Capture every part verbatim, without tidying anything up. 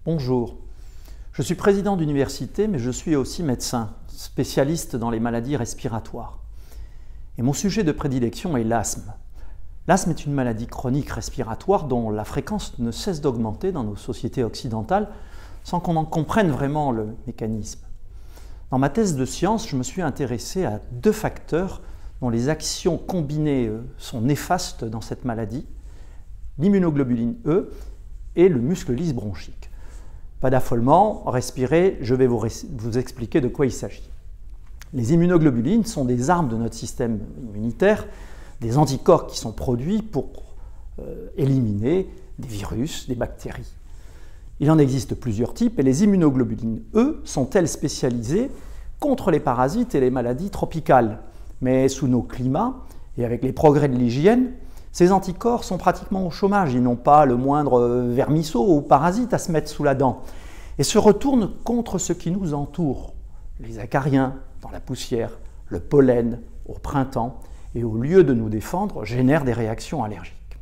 Bonjour, je suis président d'université, mais je suis aussi médecin, spécialiste dans les maladies respiratoires. Et mon sujet de prédilection est l'asthme. L'asthme est une maladie chronique respiratoire dont la fréquence ne cesse d'augmenter dans nos sociétés occidentales sans qu'on en comprenne vraiment le mécanisme. Dans ma thèse de science, je me suis intéressé à deux facteurs dont les actions combinées sont néfastes dans cette maladie, l'immunoglobuline E et le muscle lisse bronchique. Pas d'affolement, respirez, je vais vous, vous expliquer de quoi il s'agit. Les immunoglobulines sont des armes de notre système immunitaire, des anticorps qui sont produits pour euh, éliminer des virus, des bactéries. Il en existe plusieurs types et les immunoglobulines E sont elles spécialisées contre les parasites et les maladies tropicales. Mais sous nos climats et avec les progrès de l'hygiène, ces anticorps sont pratiquement au chômage, ils n'ont pas le moindre vermisseau ou parasite à se mettre sous la dent et se retournent contre ce qui nous entoure, les acariens dans la poussière, le pollen au printemps et au lieu de nous défendre, génèrent des réactions allergiques.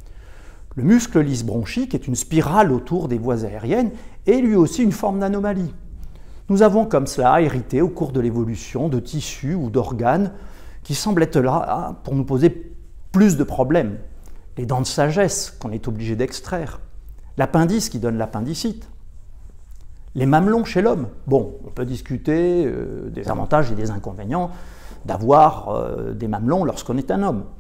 Le muscle lisse bronchique est une spirale autour des voies aériennes et lui aussi une forme d'anomalie. Nous avons comme cela hérité au cours de l'évolution de tissus ou d'organes qui semblent être là pour nous poser plus de problèmes. Les dents de sagesse qu'on est obligé d'extraire, l'appendice qui donne l'appendicite, les mamelons chez l'homme. Bon, on peut discuter euh, des avantages et des inconvénients d'avoir euh, des mamelons lorsqu'on est un homme.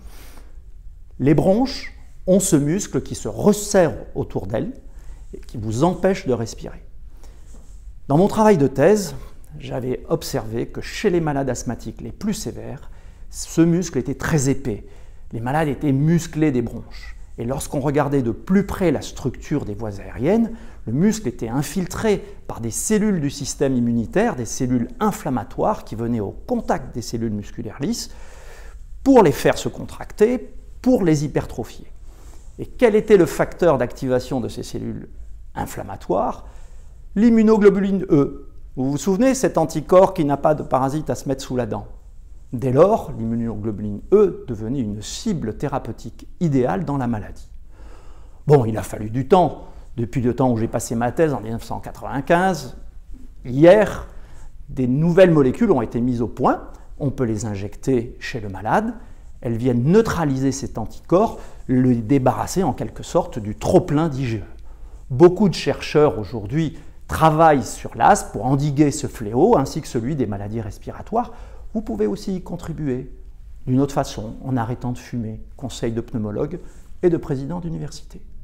Les bronches ont ce muscle qui se resserre autour d'elles et qui vous empêche de respirer. Dans mon travail de thèse, j'avais observé que chez les malades asthmatiques les plus sévères, ce muscle était très épais. Les malades étaient musclés des bronches. Et lorsqu'on regardait de plus près la structure des voies aériennes, le muscle était infiltré par des cellules du système immunitaire, des cellules inflammatoires qui venaient au contact des cellules musculaires lisses pour les faire se contracter, pour les hypertrophier. Et quel était le facteur d'activation de ces cellules inflammatoires? L'immunoglobuline E. Vous vous souvenez, cet anticorps qui n'a pas de parasite à se mettre sous la dent? Dès lors, l'immunoglobuline E devenait une cible thérapeutique idéale dans la maladie. Bon, il a fallu du temps. Depuis le temps où j'ai passé ma thèse en mille neuf cent quatre-vingt-quinze, hier, des nouvelles molécules ont été mises au point. On peut les injecter chez le malade. Elles viennent neutraliser cet anticorps, le débarrasser en quelque sorte du trop-plein d'I G E. Beaucoup de chercheurs aujourd'hui travaillent sur l'asthme pour endiguer ce fléau, ainsi que celui des maladies respiratoires. Vous pouvez aussi y contribuer d'une autre façon, en arrêtant de fumer, conseil de pneumologue et de président d'université.